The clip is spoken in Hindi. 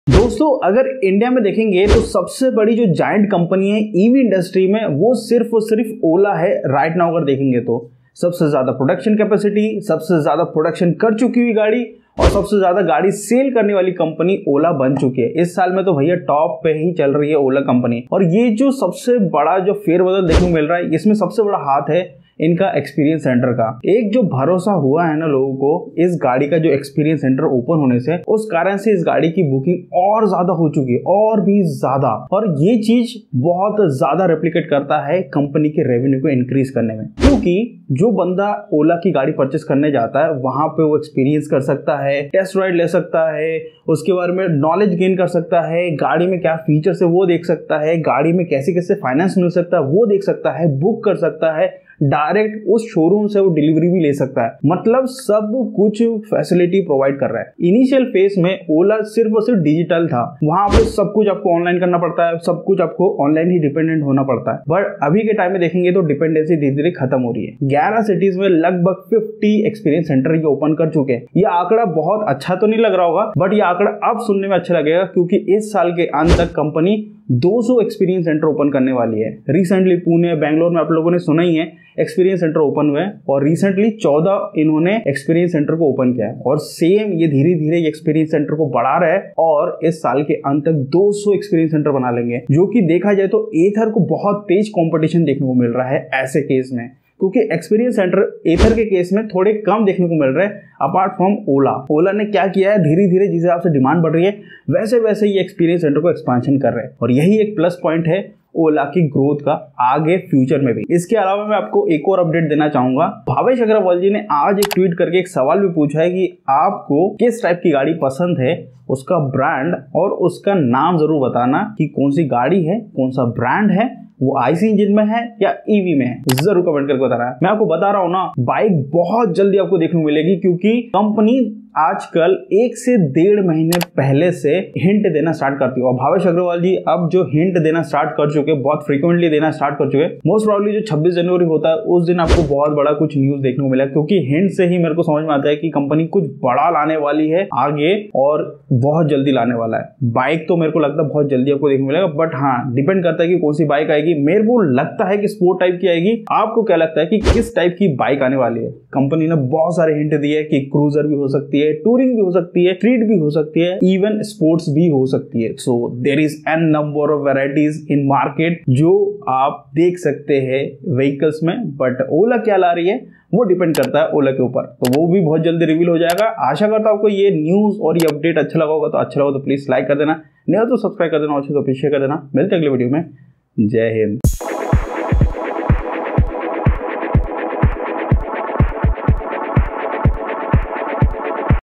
दोस्तों अगर इंडिया में देखेंगे तो सबसे बड़ी जो जायंट कंपनी है ईवी इंडस्ट्री में वो सिर्फ और सिर्फ ओला है। राइट नाउ अगर देखेंगे तो सबसे ज्यादा प्रोडक्शन कैपेसिटी, सबसे ज्यादा प्रोडक्शन कर चुकी हुई गाड़ी और सबसे ज्यादा गाड़ी सेल करने वाली कंपनी ओला बन चुकी है। इस साल में तो भैया टॉप पे ही चल रही है ओला कंपनी। और ये जो सबसे बड़ा जो फेरबदल देखने को मिल रहा है, इसमें सबसे बड़ा हाथ है इनका एक्सपीरियंस सेंटर का। एक जो भरोसा हुआ है ना लोगों को इस गाड़ी का, जो एक्सपीरियंस सेंटर ओपन होने से, उस कारण से इस गाड़ी की बुकिंग और ज्यादा हो चुकी है, और भी ज्यादा। और ये चीज बहुत ज्यादा रेप्लिकेट करता है कंपनी के रेवेन्यू को इंक्रीज करने में, क्योंकि जो बंदा ओला की गाड़ी परचेस करने जाता है वहां पे वो एक्सपीरियंस कर सकता है, टेस्ट राइड ले सकता है, उसके बारे में नॉलेज गेन कर सकता है, गाड़ी में क्या फीचर्स है वो देख सकता है, गाड़ी में कैसे कैसे फाइनेंस मिल सकता है वो देख सकता है, बुक कर सकता है, डायरेक्ट उस शोरूम से वो डिलीवरी भी ले सकता है। मतलब सब कुछ फैसिलिटी प्रोवाइड कर रहा है। इनिशियल फेज में ओला सिर्फ और सिर्फ डिजिटल था, वहां पे सब कुछ आपको ऑनलाइन करना पड़ता है, सब कुछ आपको ऑनलाइन ही डिपेंडेंट होना पड़ता है। बट अभी के टाइम में देखेंगे तो डिपेंडेंसी धीरे धीरे खत्म हो रही है। 11 सिटीज में लगभग 50 एक्सपीरियंस सेंटर ये ओपन कर चुके हैं। ये आंकड़ा बहुत अच्छा तो नहीं लग रहा होगा, बट ये आंकड़ा अब सुनने में अच्छा लगेगा, क्योंकि इस साल के अंत तक कंपनी 200 एक्सपीरियंस सेंटर ओपन करने वाली है। रिसेंटली पुणे, बेंगलोर में आप लोगों ने सुना ही है एक्सपीरियंस सेंटर ओपन हुए, और रिसेंटली 14 इन्होंने एक्सपीरियंस सेंटर को ओपन किया है। और सेम ये धीरे धीरे एक्सपीरियंस सेंटर को बढ़ा रहा है, और इस साल के अंत तक 200 एक्सपीरियंस सेंटर बना लेंगे, जो कि देखा जाए तो एथर को बहुत तेज कंपटीशन देखने को मिल रहा है ऐसे केस में, क्योंकि एक्सपीरियंस सेंटर एथर के केस में थोड़े कम देखने को मिल रहे हैं अपार्ट फ्रॉम ओला। ओला ने क्या किया है, धीरे धीरे जिस हिसाब से डिमांड बढ़ रही है वैसे वैसे ये एक्सपीरियंस सेंटर को एक्सपांशन कर रहे हैं, और यही एक प्लस पॉइंट है ओला की ग्रोथ का आगे फ्यूचर में भी। इसके अलावा मैं आपको एक और अपडेट देना चाहूंगा। भावेश अग्रवाल जी ने आज एक ट्वीट करके एक सवाल भी पूछा है कि आपको किस टाइप की गाड़ी पसंद है, उसका ब्रांड और उसका नाम जरूर बताना कि कौन सी गाड़ी है, कौन सा ब्रांड है, वो आईसी इंजन में है या ईवी में है, जरूर कमेंट करके बताना है। मैं आपको बता रहा हूं ना, बाइक बहुत जल्दी आपको देखने को मिलेगी, क्योंकि कंपनी आजकल 1 से 1.5 महीने पहले से हिंट देना स्टार्ट करती है। और भावेश अग्रवाल जी अब जो हिंट देना स्टार्ट कर चुके, बहुत फ्रीक्वेंटली देना स्टार्ट कर चुके। मोस्ट प्रॉब्ली जो 26 जनवरी होता है उस दिन आपको बहुत बड़ा कुछ न्यूज देखने को मिला, क्योंकि हिंट से ही मेरे को समझ में आता है कि कंपनी कुछ बड़ा लाने वाली है आगे, और बहुत जल्दी लाने वाला है। बाइक तो मेरे को लगता है बहुत जल्दी आपको देखने को मिलेगा, बट हाँ डिपेंड करता है कि कौन सी बाइक आएगी। मेरे को लगता है कि स्पोर्ट टाइप की आएगी। आपको क्या लगता है कि किस टाइप की बाइक आने वाली है? कंपनी ने बहुत सारे हिंट दिए कि क्रूजर भी हो सकती है, टूरिंग भी हो सकती है, स्ट्रीट भी हो सकती है, इवन स्पोर्ट्स भी हो सकती है। So there is an number of varieties in market जो आप देख सकते हैं व्हीकल्स में। बट ओला क्या ला रही है वो डिपेंड करता है ओला के ऊपर, तो वो भी बहुत जल्दी रिवील हो जाएगा। आशा करता हूं आपको ये न्यूज और ये अपडेट अच्छा लगा होगा। तो अच्छा लगा तो प्लीज लाइक कर देना, नहीं तो सब्सक्राइब कर देना, और तो अप्रिशिएट कर देना। मिलते हैं अगले वीडियो में। जय हिंद।